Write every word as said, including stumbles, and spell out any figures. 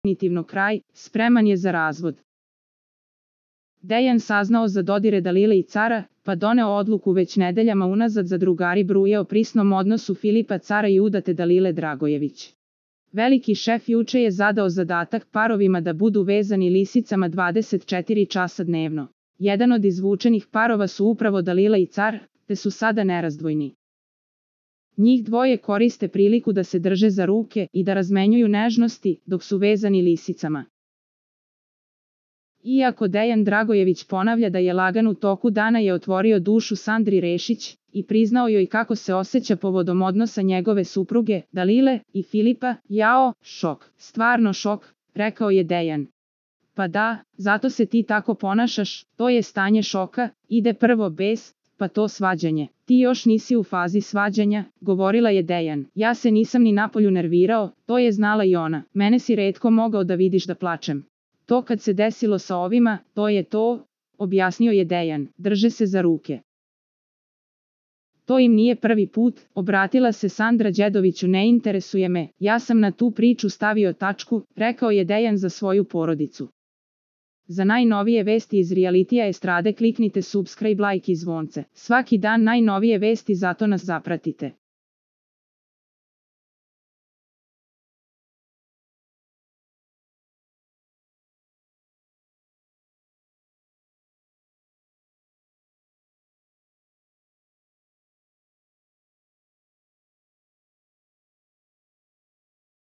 definitivno kraj, spreman je za razvod. Dejan saznao za dodire Dalile i cara, pa doneo odluku već nedeljama unazad za drugari bruje o prisnom odnosu Filipa Cara i udate Dalile Dragojević. Veliki šef juče je zadao zadatak parovima da budu vezani lisicama dvadeset četiri časa dnevno. Jedan od izvučenih parova su upravo Dalila i Car, te su sada nerazdvojni. Njih dvoje koriste priliku da se drže za ruke i da razmenjuju nežnosti dok su vezani lisicama. Iako Dejan Dragojević ponavlja da je lagan u toku dana je otvorio dušu Sandri Rešić i priznao joj kako se osjeća povodom odnosa njegove supruge, Dalile i Filipa, jao, šok, stvarno šok, rekao je Dejan. Pa da, zato se ti tako ponašaš, to je stanje šoka, ide prvo bes, pa to svađanje. Ti još nisi u fazi svađanja, govorila je Dejan. Ja se nisam ni napolju nervirao, to je znala i ona. Mene si retko mogao da vidiš da plačem. To kad se desilo sa ovima, to je to, objasnio je Dejan, drže se za ruke. To im nije prvi put, obratila se Sandra Đedoviću, ne interesuje me, ja sam na tu priču stavio tačku, rekao je Dejan za svoju porodicu. Za najnovije vesti iz realitija estrade kliknite subscribe, like i zvonce. Svaki dan najnovije vesti, zato nas zapratite.